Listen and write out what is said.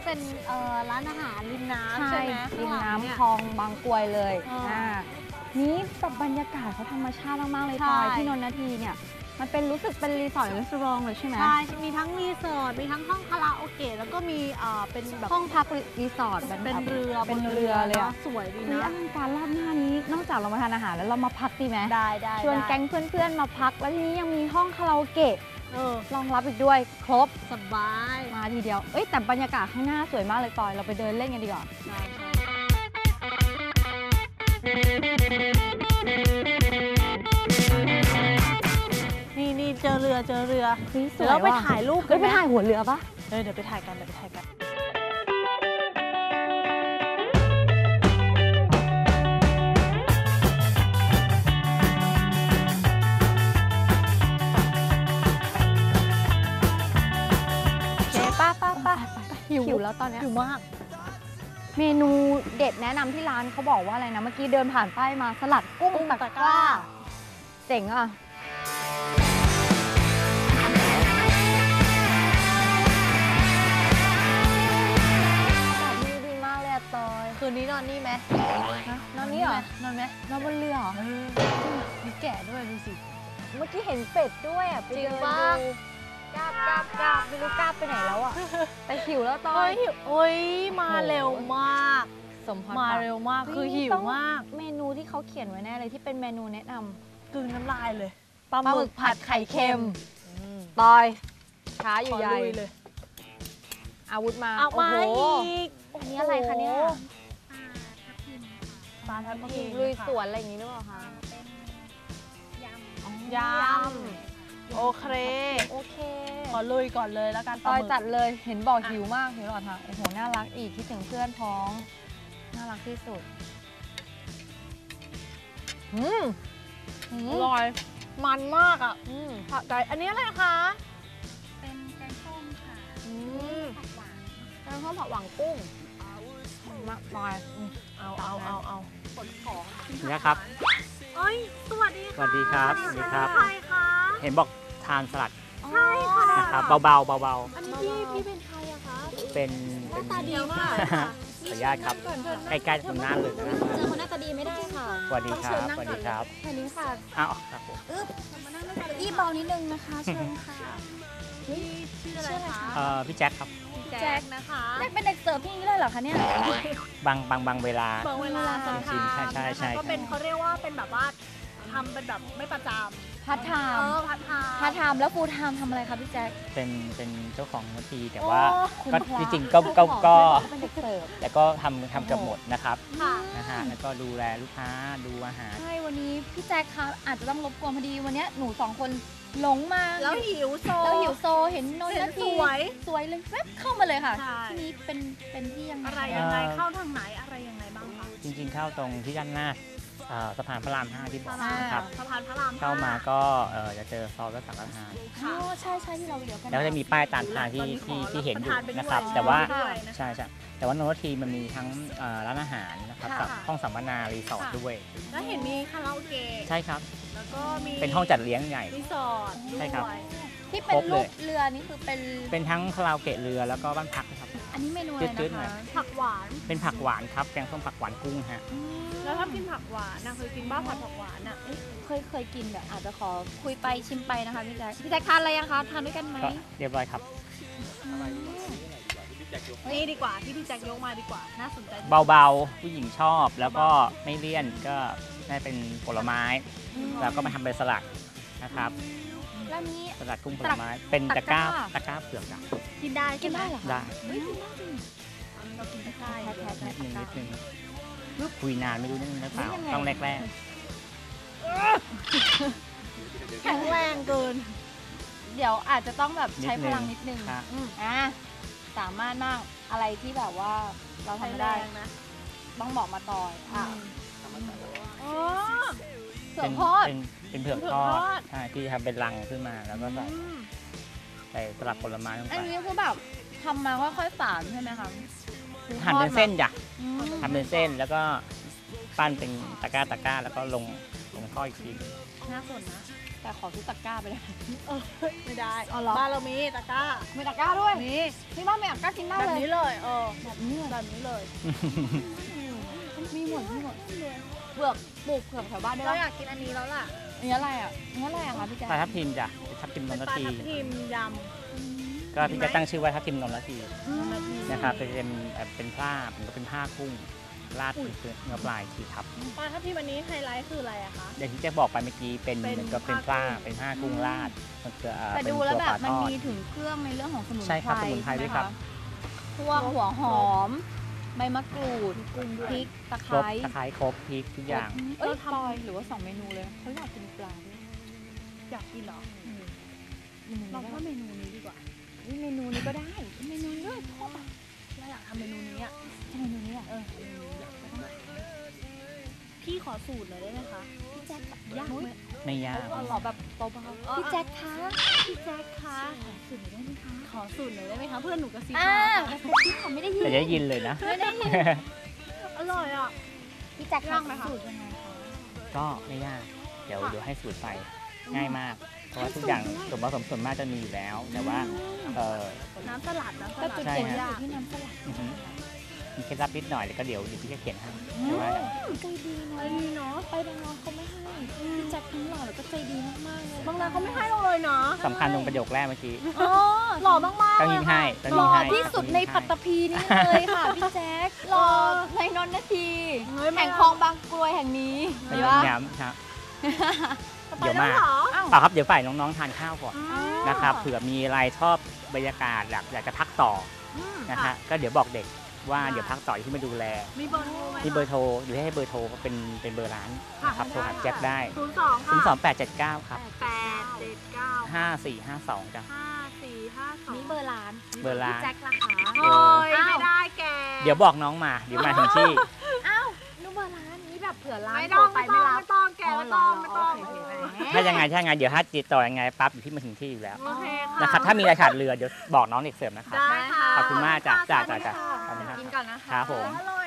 เป็นร้านอาหารริมน้ำใช่ใช่ไหมริมข้างหลังน้ำคลองบางกรวยเลยอ่านี่แบบบรรยากาศเขาธรรมชาติมากๆเลยใช่ปอยที่นนททีเนี่ยมันเป็นรู้สึกเป็นรีสอร์ทหรือรีสอร์ทเลยใช่ไหมใช่มีทั้งรีสอร์ทมีทั้งห้องคาราโอเกะแล้วก็มีเป็นแบบห้องพักรีสอร์ทแบบเป็นเรือเป็นเรือเลยอะสวยดีคือนะอลังการรอบหน้านี้นอกจากเรามาทานอาหารแล้วเรามาพักดีไหมได้ชวนแก๊งเพื่อนๆมาพักแล้วทีนี้ยังมีห้องคาราโอเกะเออรองรับอีกด้วยครบสบายมาทีเดียวเอ้ยแต่บรรยากาศข้างหน้าสวยมากเลยปอยเราไปเดินเล่นกันดีกว่าใช่ นี่เจอเรือเฮ้ยสเดี๋วยยวเราไปว่ะถ่ายรูปกัเฮ้นยไหไปมถ่ายหัวเรือปะเดี๋ยวไปถ่ายกันโอเคป้าหิวแล้วตอนเนี้ยอยู่มากเมนูเด็ดแนะนำที่ร้านเขาบอกว่าอะไรนะเมื่อกี้เดินผ่านป้ายมาสลัดกุ้งกุ้งตะตะกกร้าร้าเจ๋งอ่ะแบบนี้ดีมากเลยอะตอยคืนนี้นอนนี่ไหมนอนนี่เหรอนอนไหมนอนบนเรือเหรอมีแกะด้วยดูสิเมื่อกี้เห็นเป็ดด้วยอ่ะไปจริเดิงนปะดูกราบไม่รู้กราบไปไหนแล้วอ่ะแต่หิวแล้วตอเฮ้ยยโอ้ยมาเร็วมากสมพรมาปากเร็วมากเฮ้ยคือหิวต้องมากเมนูที่เขาเขียนไว้แน่เลยที่เป็นเมนูแนะนำกลืนน้ำลายเลยปปลาลาหหมึมึกกผัผัดดไข่ไข่เค็เค็มมตอยช้าอขยู่อใหญ่ลุยเลยอาวุธมาเอาโอ้มาโหอีกอันนี้อะไรคะเนี่ยปลาทับทิมลุยค่ะสวนอะไรอย่างนี้หรือเปล่าคะอ๋อยำโอเคโอเคขอลุยก่อนเลยแล้วกันปตลาอหยมึกจัดเลยเห็นบอกหิวมากหิวหรอคะโอ้โหน่ารักอีกคิดถึงเพื่อนพ้องน่ารักที่สุดอืมอร่อยมันมากอ่ะผัดไก่อันนี้อะไรคะเป็นแกงส้มค่ะอืมผักหวานแกงส้มผักหวังกุ้งมากมายเอาขนของนะครับเอ้ยสวัสดีสค่ะวัสดีครับ สวัสดีครับใครคะเห็นบอกทานสลัดใช่ค่ะนะครับเบาๆเบาอันนี้พี่เป็นใครอะคะๆเป็นหน้าตาดีมากขออนุญาตครับ ใกล้ๆตรงหน้าเลยนะเจอคนหน้าตาดีไม่ได้ค่ะสวัสดีครับสวัสดีครับแค่นี้ค่ะอ้าวครับผมมานั่งด้วยกันอี้เบานิดนึงนะคะ เชิญค่ะพี่ชื่ออะไรคะพี่แจ็คครับแจ็คนะคะแจ็คเป็นเด็กเสิร์ฟที่นี่เลยเหรอคะเนี่ยบางเวลาเบอร์เวลาสำคัญจริงๆใช่ใช่ก็เป็นเขาเรียกว่าเป็นแบบว่าทำเป็นแบบไม่ประจพาร์ทไทำม์พัฒนาพาร์ทไทม์แล้วฟูลไทม์ทำอะไรคะพี่แจ็คเป็นเจ้าของนาทีแต่ว่าคุณก็พระจริงๆก็เป็นเด็กเสิร์ฟแต่ก็ทำเกับหมดนะครับค่ะนะฮะแล้วก็ดูแลลูกค้าดูอาหารใช่วันนี้พี่แจ็คคะอาจจะต้องรบกวนพอดีวันนี้หนูสองคนหลงมาแล้วหิวโซแล้วหิวโซเห็นนนเห็นนาทีสวยสวยเลยแวบเข้ามาเลยค่ะใช่ที่นี้เป็นที่ยังไงอะไรยังไงเข้าทางไหนอะไรยังไงบ้างคะจริงๆเข้าตรงที่ด้านหน้าสะพานพระราม 5 ที่บอกพระรามนะครับสะพานพระรามเข้ามาก็จะเจอซอยวัดสังฆทานอ๋อใช่ที่เราเดี๋ยวกันแล้วก็จะมีป้ายตามทางที่เห็นอยู่นะครับ แต่ว่าใช่แต่ว่านนททีมันมีทั้งร้านอาหารนะครับกับห้องสัมมนารีสอร์ทด้วยแล้วเห็นมีคาราโอเกะใช่ครับแล้วก็มีเป็นห้องจัดเลี้ยงใหญ่รีสอร์ทด้วยใช่ครับที่เป็นครบเลรูยปเรือนี่คือเป็นเป็นทั้งคาราโอเกะเรือแล้วก็บ้านพักนะครับอันนี้เมนูอะไรจืดๆหน่นะอยคะผักหวานเป็นผักหวานครับแกงส้มผักหวานกุ้งฮะแล้วถ้ากินผักหวานนะเคยกินบ้าผัดผักหวานอ่ะเคยกินแบบอาจจะขอคุยไปชิมไปนะคะพี่แจ็คพี่แจ็คทานอะไรยังคะทานด้วยกันไหมก็เรียบร้อยครับนี่ดีกว่าที่พี่แจ็คยกมาดีกว่าน่าสนใจเบาๆผู้หญิงชอบแล้วก็ไม่เลี่ยนก็ได้เป็นผลไม้ แล้วก็มาทำเป็นสลัดนะครับแล้วนี้สลัดกุ้งผลไม้ เป็นตะกร้าตะกร้าเปลือกอะกินได้กินได้เหรอคะได้เฮ้ยกินได้จริงเรากินได้นิดนึงคุยนานไม่รู้เรื่องหรือเปล่ายังไงต้องแรกแข็งแรงเกินเดี๋ยวอาจจะต้องแบบนิดใช้พนึงลังนิดนึงครับสามารถมากอะไรที่แบบว่าเราทำไม่ได้นะต้องบอกมาต่อยอ่ะอ๋อเสือทอดเป็นเผือกทอเผือกทอดดใช่ที่ทำเป็นรังขึ้นมาแล้วก็ใส่สลัดผลไม้ลงอัไปนนี้คือแบบทำมาค่อยๆฝานใช่ไหมคะหั่นเป็นเส้นจ้ะอืมทำเป็นเส้นแล้วก็ปั้นเป็นตะกร้าแล้วก็ลงทอดอีกทีน่าสนนะแต่ขอซื้อตะกร้าไปเลยไม่ได้เอาเหรอบ้านเรามีตะกร้ามีตะกร้าด้วยมีที่บ้านมีตะกร้ากินได้แบบเลยนี้เลยแบบนี้เลยแบบนี้เลยมีหมดเปลือกปลูกเผือกแถวบ้านได้เราปะอยากกินอันนี้แล้วล่ะอันนี้อะไรอ่ะอันนี้อะไรอะคะพี่แจ๊คปลาทับทิมจ้ะทับทิมนเป็นนปลาทีทับทิมยก็พี่จะตั้งชื่อว่าทับทิมนนทีำนะครับเป็นผ้ากุ้งราดเป็นเนื้อปลายทีทับปลาทับทิมอันนี้ไฮไลท์คืออะไรอะคะอย่างที่แจ๊คบอกไปเมื่อกี้เป็นเป็นเหมือนกับเป็นผ้ากุ้งราดมันจะแต่เป็นดูตัแล้ววแบปบลามันทอดมีถึงเครื่องในเรื่องของสมุนไพรใช่ครับสมุนไพรด้วยครับใช่ไหมะพวกหัวหอม ใบมะกรูดพริกตะไคครบร้ตะไคร้ครบพริกทุกอย่างเอ้ยปลอยหรือว่า2 เมนูเลยเขาอยากกินปลาด้วยอยากกินเหรอเมนูเรานี้ว่าเมนูนี้ดีกว่าเมนูนี้ก็ได้เมนูนี้ด้วยชอบอ่ะเราอยากทำเมนูนี้อะเมนูนี้อ่ะพี่ขอสูตรหน่อยได้ไหมคะพี่แจ๊คยากไหมไม่ยากหล่อแบบเบาๆพี่แจ๊คคะพี่แจ๊คคะสูตรหน่อยได้ไหมคะขอสูตรหน่อยได้ไหมคะเพื่อนหนูกระซิบอ่ามาพี่เขาไม่ได้ยินแต่จะได้ยินเลยนะไม่ได้ยินอร่อยอ่ะพี่แจ๊คยากไหมคะสูตรยังไงคะก็ไม่ยากเดี๋ยวให้สูตรไปง่ายมาก เพราะว่าทุกอย่างส่วนผสมส่วนมากจะมีอยู่แล้ว แต่ว่าน้ำสลัดน้ำสแต่ลัดจุดใช่เด่นฮะอยู่ที่น้ำสลัดอือฮึมีเคล็ดลับนิดหน่อยแล้วก็เดี๋ยวพี่จะเขียนให้แต่ว่าใจดีเนาะอันนี้เนาะไปบางร้านเขาไม่ให้พี่แจ๊คทั้งหล่อแล้วก็ใจดีมากๆเลยบางร้านเขาไม่ให้เราเลยเนาะสำคัญตรงประโยคแรกเมื่อกี้อ๋อหล่อมากๆต้องยิงให้ต้องหยิล่งอให้ที่สุดในปัตตภีนี่เลยค่ะพี่แจ๊คหล่อในนนทีเฮ้ยแห่งคลองบางกรวยแห่งนี้ไม่ดีต้อปะงย้ำครับไปเดี๋ยวแล้มาเหรอเปล่าครับเดี๋ยวฝ่ายน้องๆทานข้าวก่อนอืมนะครับเผื่อมีอะไรชอบบรรยากาศอยากจะพักต่ออืมนะค่ฮะก็เดี๋ยวบอกเด็กว่าเดี๋ยวพักต่อที่มาดูแลมีเบอร์โทรไหมที่เบอร์โทรหรือให้เบอร์โทรเป็นเบอร์ร้านนะครับโทรหาแจ็คได้ 02 ค่ะ 02879 ครับ 879 5452จ้ะ 5452 นี่เบอร์ร้านเบอร์ร้านพี่แจ็คราคาโอ้ยไม่ได้แกเดี๋ยวบอกน้องมาเดี๋ยวมาถึงที่อ้าวนึกเบอร์ร้านนี้แบบเผื่อร้านไม่ต้องโทรไปไม่ไม่ต้องรับไม่ต้องแกไม่ต้องไม่ต้องโอเคโอเคถ้ายังไงเดี๋ยวถ้าติดต่อยังไงปั๊บอยู่ที่มาถึงที่อยู่แล้วโอเคค่ะนะครับถ้ามีอะไรขาดเรือเดี๋ยวบอกน้องเด็กเสิร์ฟนะครับได้ค่ะขอบคุณมากจ้ะสวัสดีจ้ะค่ะขอบคุณครับกินก่อนนะคะครับผมอร่อย